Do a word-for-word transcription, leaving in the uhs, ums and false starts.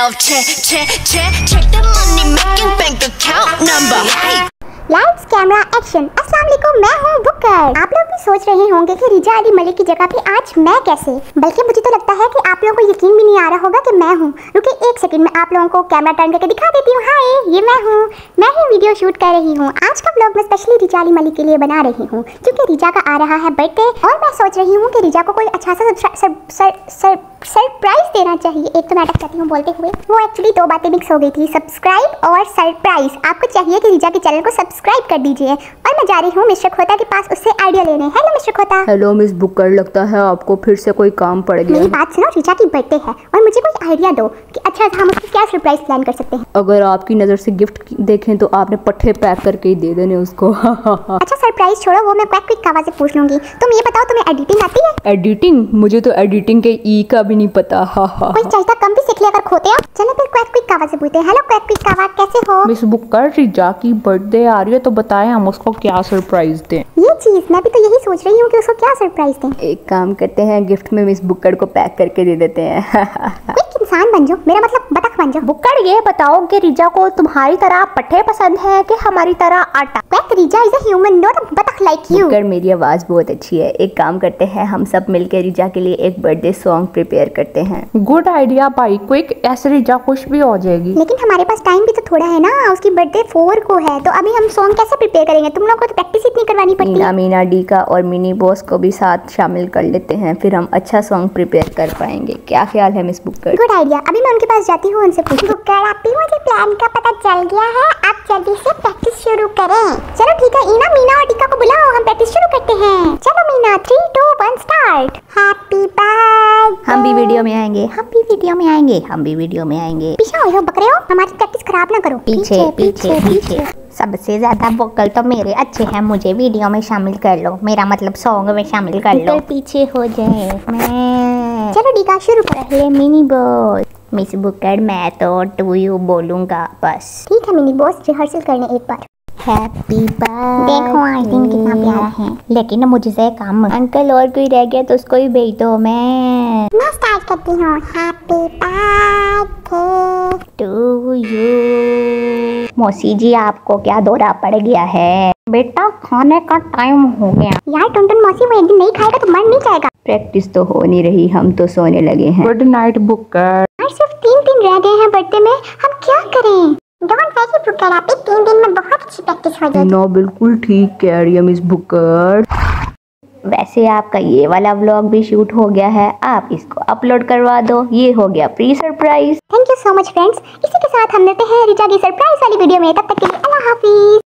yourself. Check, check, check, check the money making bank account number. Lights camera action. अस्सलाम वालेकुम, मैं हूँ Booker. आप लोग भी सोच रहे होंगे कि रिजा अली मलिक की जगह पे आज मैं कैसे, बल्कि मुझे तो लगता है कि आप लोगों को यकीन भी नहीं आ रहा होगा कि मैं हूँ। रुकिए एक सेकंड, मैं आप लोगों को कैमरा टर्न करके दिखा देती हूँ। हाय, ये मैं हूँ, मैं ही वीडियो शूट कर रही हूँ। आज का ब्लॉग मैं स्पेशली रिजा अली मलिक के लिए बना रही हूँ क्योंकि रिजा का आ रहा है बर्थडे और मैं सोच रही हूँ कि रिजा को कोई अच्छा सा सरप्राइज देना चाहिए। एक तो मैं अटक जाती हूँ बोलते हुए, वो एक्चुअली दो बातें मिक्स हो गई थी, सब्सक्राइब और सरप्राइज। आपको चाहिए कि रिजा के चैनल को सब्सक्राइब कर दीजिए और मैं जा रही हूँ मिस्टर खोता के पास उससे आइडिया लेने। हेलो मिस्टर खोता। हेलो मिस बुकर, लगता है आपको फिर से कोई काम पड़ गया। मेरी बात सुनो, रिजा की बर्थडे है और मुझे कोई आइडिया दो कि अच्छा हम उसको क्या सरप्राइज प्लान कर सकते हैं। अगर आपकी नजर से गिफ्ट देखें तो आपने पट्टे पैक करके ही दे देने उसको। अच्छा सरप्राइज छोड़ो, वो मैं क्विक क्विक आवाज से पूछ लूंगी। तुम ये बताओ, तुम्हें एडिटिंग आती है? एडिटिंग? मुझे तो एडिटिंग के ई का भी नहीं पता। हा हा कोई चाहता कम भी सीख लिया अगर खोते हो। चलो फिर क्विक क्विक आवाज से पूछते हैं। हेलो क्विक क्विक आवाज, कैसे हो? मिस बुकर, रिजा की बर्थडे आ रही है तो बताएं हम उसको क्या सरप्राइज दें। ये चीज मैं भी तो यही सोच रही हूँ कि उसको क्या सरप्राइज दें। एक काम करते हैं, गिफ्ट में मिस बुकर को पैक करके दे देते हैं। एक इंसान बन जाओ, मेरा मतलब बतख बन जाओ। बुक्कड़, ये बताओ कि रिजा को तुम्हारी तरह पट्टे पसंद है कि हमारी तरह आटा? Quick, Riza is a human not a बतख लाइक यू। बुकर, मेरी आवाज बहुत अच्छी है। एक काम करते हैं, हम सब मिलकर रिजा के लिए एक बर्थडे सॉन्ग प्रिपेयर करते हैं। गुड आइडिया भाई, क्विक, ऐसे रिजा खुश भी हो जाएगी। लेकिन हमारे पास टाइम भी तो थोड़ा है ना, उसकी बर्थडे फोर को है, तो अभी हम सॉन्ग कैसे प्रिपेयर करेंगे? तुम लोग को तो प्रैक्टिस इतनी करवानी पड़ती है। मीना डी का और मिनी बॉस को भी साथ शामिल कर लेते हैं, फिर हम अच्छा सॉन्ग प्रिपेयर कर पाएंगे। क्या ख्याल है मिस बुकर? Good idea. अभी मैं उनके पास जाती हूँ, उनसे पूछती हूँ। बुकर, आप भी मुझे प्लान का पता चल गया है, आप जल्दी से प्रैक्टिस शुरू करें। चलो ठीक है ईना, मीना और टीका को बुलाओ, हम प्रैक्टिस शुरू करते हैं। चलो Meena, three two one start. Happy birthday. हम भी वीडियो में आएंगे, हम भी वीडियो में आएंगे, हम भी वीडियो में आएंगे। पीछे हो बकरे हो, हमारी प्रैक्टिस खराब ना करो। पीछे पीछे पीछे। सबसे ज्यादा वोकल तो मेरे अच्छे हैं, मुझे वीडियो में शामिल कर लो, मेरा मतलब सॉन्ग में शामिल कर लो। पीछे हो जाए। मैं चलो टीका शुरू करो। पहले मिनी बॉस। मिस बुकर, मैं तो टू यू बोलूंगा बस। ठीक है मिनी बॉस, रिहर्सल करने एक बार। Happy birthday. देखो आई थिंक कितना प्यारा है। लेकिन मुझसे काम अंकल और कोई रह गया तो उसको ही भेज दो। मैं मैं स्टार्ट करती हूँ। Happy birthday to you. मौसी जी, आपको क्या दौरा पड़ गया है? बेटा खाने का टाइम हो गया। यार टुनटुन मौसी, वो एक दिन नहीं खाएगा तो मर नहीं जाएगा। प्रैक्टिस तो हो नहीं रही, हम तो सोने लगे हैं। Good night Booker. यार सिर्फ तीन दिन रह गए हैं बर्थडे में, हम क्या करें? डोंट वरी बुकर, आप तीन दिन में बहुत अच्छी प्रैक्टिस हो जाएगी। नो, बिल्कुल ठीक कह रही है मिस बुकर। वैसे आपका ये वाला व्लॉग भी शूट हो गया है, आप इसको अपलोड करवा दो। ये हो गया pre surprise. Thank you so much friends. इसी के साथ हम मिलते हैं रिचा की सरप्राइज वाली वीडियो में। तब तक के लिए अल्लाह हाफिज।